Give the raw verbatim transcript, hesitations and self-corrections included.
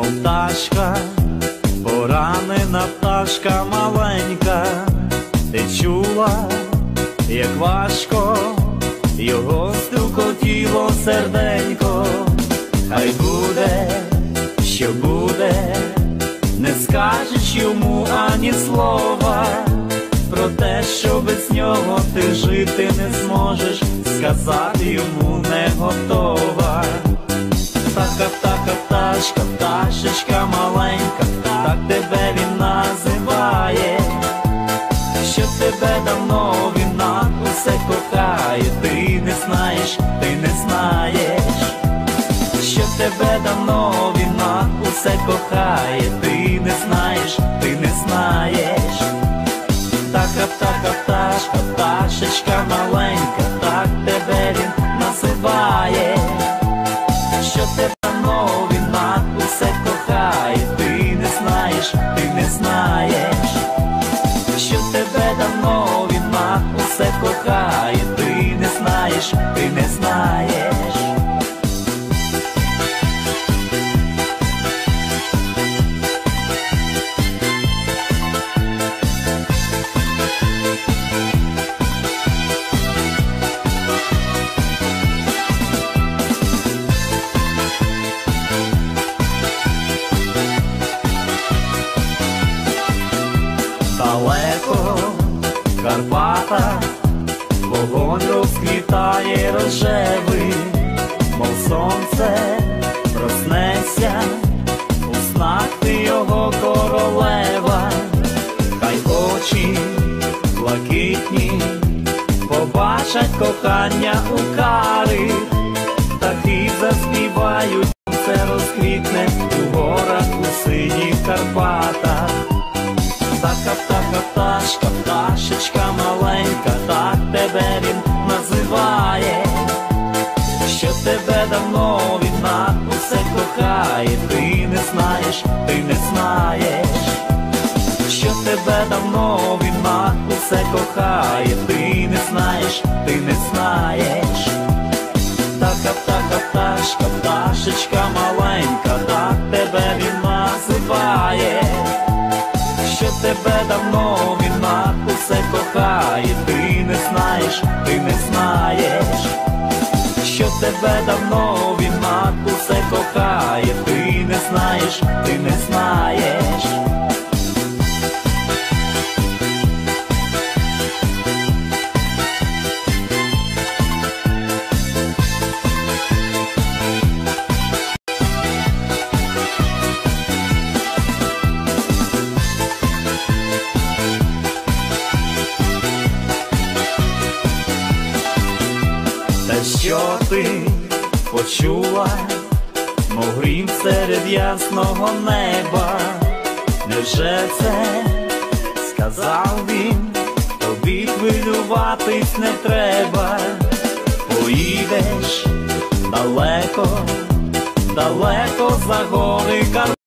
пташка, поранена пташка маленька, ти чула, як важко його стукотіло серденько. Хай буде, що буде, не скажеш йому ані слова про те, що без нього ти жити не зможеш, сказати йому не готова. Птаха, птаха, пташка, пташечка маленька, так тебе він називає, що тебе давно він на усе кохає. Ти не знаєш, ти не знаєш, що тебе давно він на усе кохає. Ти не знаєш, ти не знаєш. Птаха, птаха, пташка, пташечка маленька, так тебе він називає, що тебе давно він на усе кохає. Ти не знаєш, ти не знаєш, що тебе давно він на усе кохає. Ти не знаєш, ти не знаєш. Далеко в Карпатах вогонь розквітає рожевий, мов сонце проснеться, у снах ти його королева. Хай очі блакитні побачать кохання у кари, птахи заспівають, це розквітне у горах, у синіх Карпатах. Птаха, птаха, пташка, пташечка маленька, так тебе він називає, що тебе давно він на усе кохає. Ти не знаєш, ти не знаєш, що тебе давно він на усе кохає. Ти не знаєш, ти не знаєш. Птаха, птаха, пташка, пташечка маленька, так тебе він називає, що тебе давно він на усе кохає. Ти не знаєш, ти не знаєш, що тебе давно він на усе кохає. Ти не знаєш, ти не знаєш. Те, що ти почула, мов грім серед ясного неба, невже це сказав він? Тобі хвилюватись не треба. Поїдеш далеко, далеко за гори Карпат.